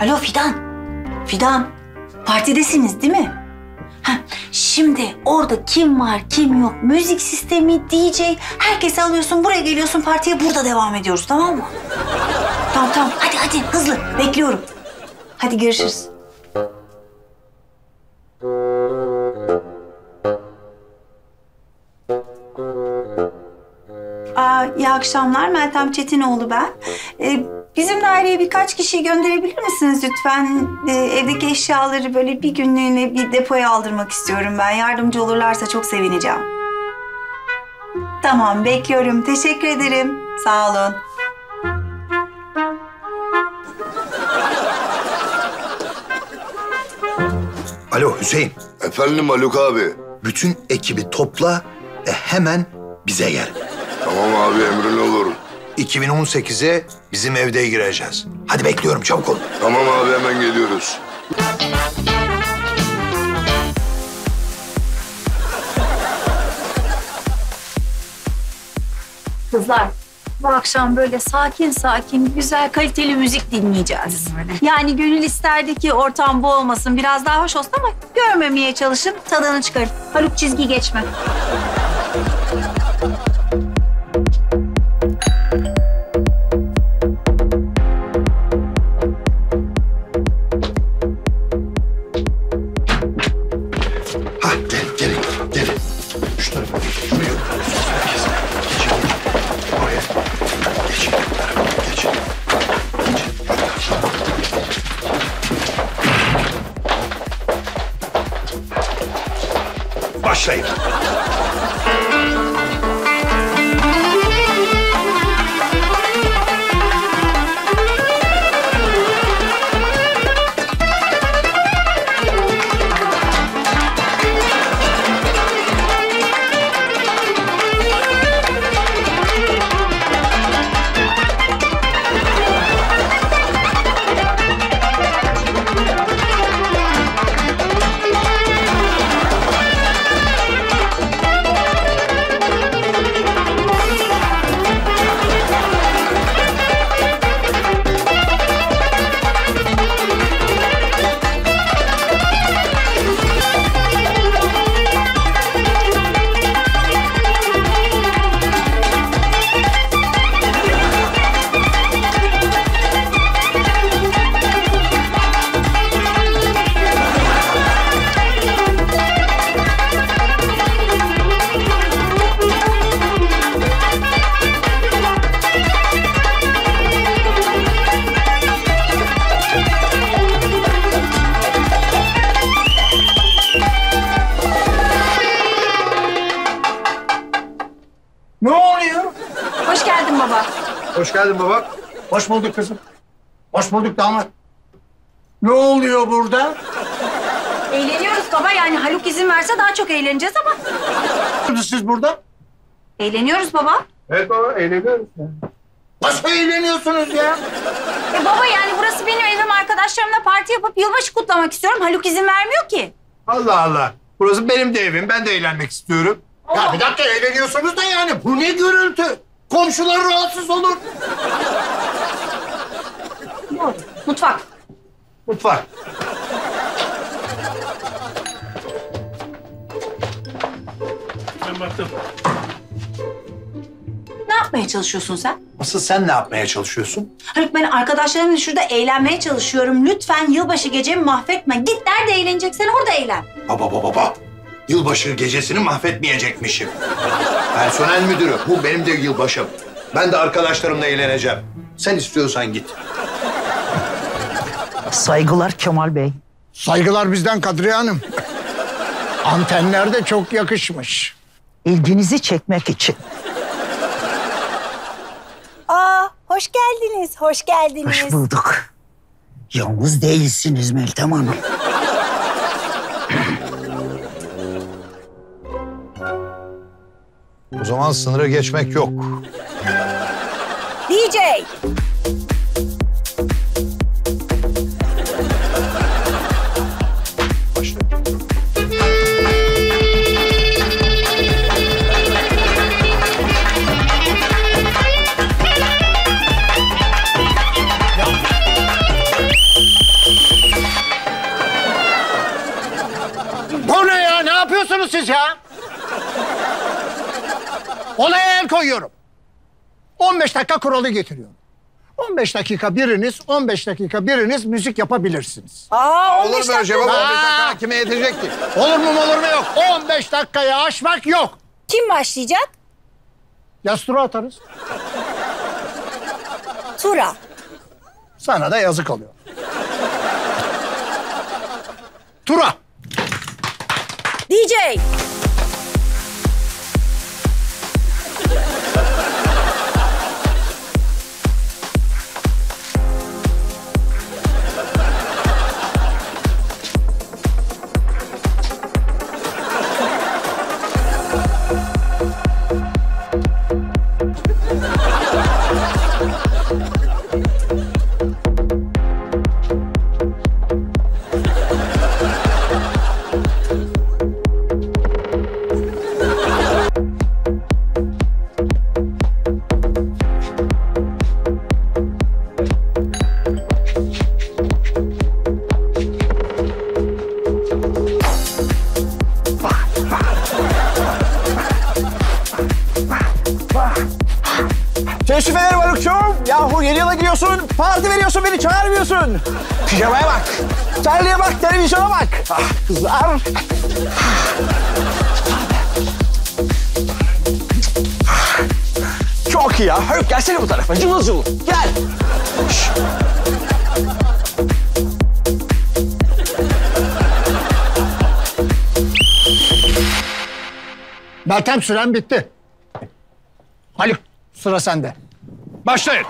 Alo Fidan. Fidan, partidesiniz değil mi? Heh, şimdi orada kim var, kim yok, müzik sistemi, DJ, herkesi alıyorsun, buraya geliyorsun, partiye burada devam ediyoruz, tamam mı? Tamam, hadi hızlı, bekliyorum. Hadi görüşürüz. İyi akşamlar, Meltem Çetinoğlu ben. Bizim daireye birkaç kişiyi gönderebilir misiniz lütfen? Evdeki eşyaları böyle bir günlüğüne bir depoya aldırmak istiyorum ben. Yardımcı olurlarsa çok sevineceğim. Tamam, bekliyorum. Teşekkür ederim. Sağ olun. Alo Hüseyin. Efendim Haluk abi. Bütün ekibi topla ve hemen bize gel. Tamam abi, emrin olur. 2018'e bizim evde gireceğiz. Hadi bekliyorum, çabuk ol. Tamam abi, hemen geliyoruz. Kızlar, bu akşam böyle sakin, güzel, kaliteli müzik dinleyeceğiz. Yani gönül isterdi ki ortam bu olmasın, biraz daha hoş olsun ama görmemeye çalışın, tadını çıkarın. Haluk, çizgi geçme. Gelin. Şu tarafa, şuraya. Herkes. Geçin. Oraya. Geçin. Geçin. Başlayın. Ne oluyor? Hoş geldin baba. Hoş geldin baba. Hoş bulduk kızım. Hoş bulduk damat. Ne oluyor burada? Eğleniyoruz baba, yani Haluk izin verse daha çok eğleneceğiz ama. Siz burada? Eğleniyoruz baba. Evet baba, eğleniyoruz. Nasıl eğleniyorsunuz ya? Baba, yani burası benim evim, arkadaşlarımla parti yapıp yılbaşı kutlamak istiyorum. Haluk izin vermiyor ki. Allah Allah. Burası benim de evim. Ben de eğlenmek istiyorum. Ya bir dakika, eğleniyorsunuz da yani. Bu ne gürültü? Komşular rahatsız olur. Mutfak. Mutfak. Ben baktım. Ne yapmaya çalışıyorsun sen? Asıl sen ne yapmaya çalışıyorsun? Haluk, ben arkadaşlarımla şurada eğlenmeye çalışıyorum. Lütfen yılbaşı gecemi mahvetme. Git nerede eğleneceksen orada eğlen. Baba. Yılbaşı gecesini mahvetmeyecekmişim. Personel müdürü, bu benim de yılbaşım. Ben de arkadaşlarımla eğleneceğim. Sen istiyorsan git. Saygılar Kemal Bey. Saygılar bizden Kadriye Hanım. Antenler de çok yakışmış. İlginizi çekmek için. Hoş geldiniz, hoş geldiniz. Hoş bulduk. Yalnız değilsiniz Meltem Hanım. O zaman sınırı geçmek yok. DJ. Olaya el koyuyorum. 15 dakika kuralı getiriyorum. 15 dakika biriniz, 15 dakika biriniz müzik yapabilirsiniz. Aa, Olur 15 mu öyle şey? dakika. 15 dakika kime yetecek ki? Olur mu yok. 15 dakikayı aşmak yok. Kim başlayacak? Yastıra atarız. Tura. Sana da yazık oluyor. Tura. DJ. Teşrif ederim Haluk'cum. Yahu yeni yıla giriyorsun, parti veriyorsun, beni çağırmıyorsun. Pijamaya bak, terliğe bak, televizyona bak. Ah kızlar. Çok iyi ya. Haluk gelsene bu tarafa, cıvıl cıvıl. Gel. Şş. Meltem süren bitti. Haluk sıra sende. Başlayın.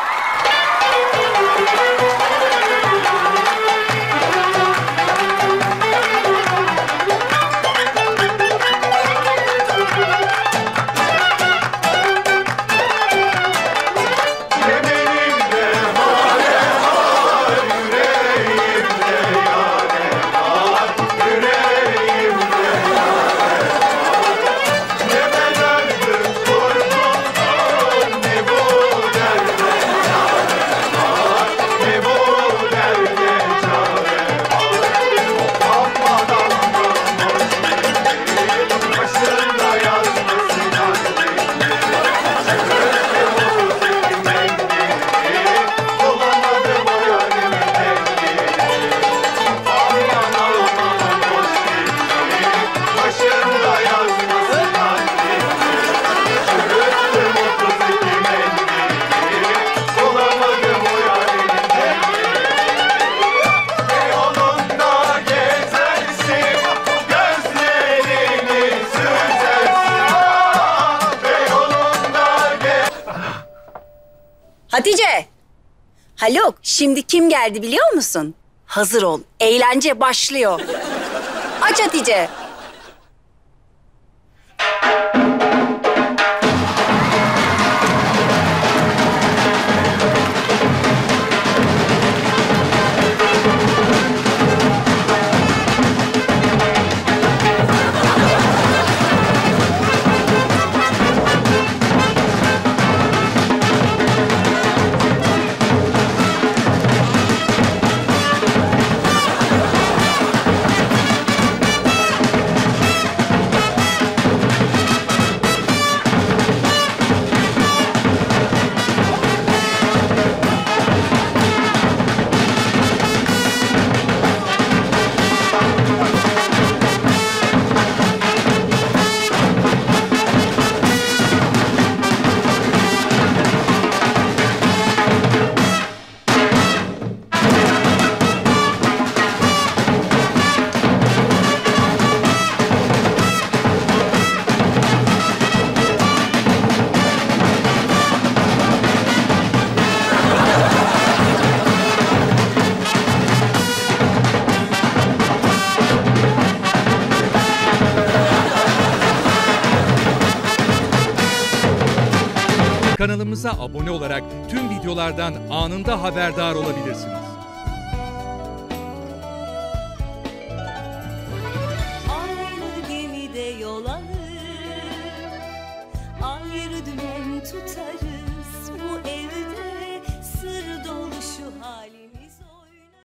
Hatice. Haluk, şimdi kim geldi biliyor musun? Hazır ol, eğlence başlıyor. Aç Hatice. Kanalımıza abone olarak tüm videolardan anında haberdar olabilirsiniz. Aynı gemide yol alır, ayrı dümen tutarız.